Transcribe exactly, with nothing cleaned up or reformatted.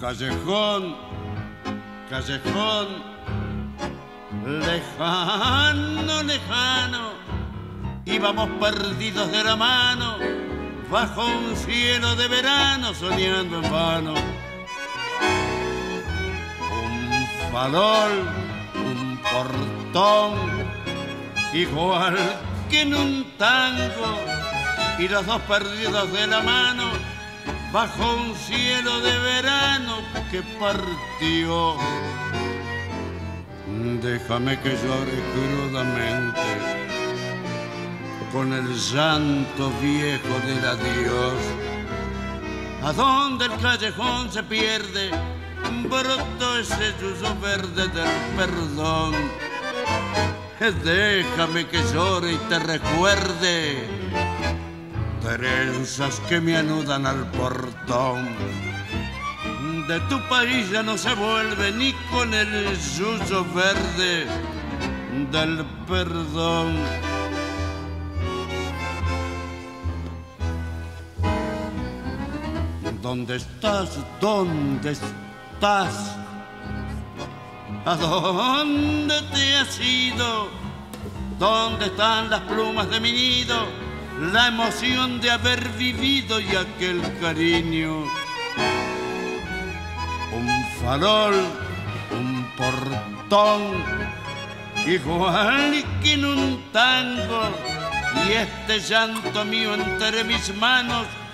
Callejón, callejón, lejano, lejano, íbamos perdidos de la mano, bajo un cielo de verano, soñando en vano. Un farol, un portón, igual que en un tango, y los dos perdidos de la mano, bajo un cielo de verano que partió. Déjame que llore crudamente con el llanto viejo del adiós. A donde el callejón se pierde, brotó ese yuyo verde del perdón. Déjame que llore y te recuerde trenzas que me anudan al portón. De tu país ya no se vuelve ni con el yuyo verde del perdón. ¿Dónde estás? ¿Dónde estás? ¿A dónde te has ido? ¿Dónde están las plumas de mi nido? La emoción de haber vivido y aquel cariño. Un farol, un portón, igual que en un tango, y este llanto mío entre mis manos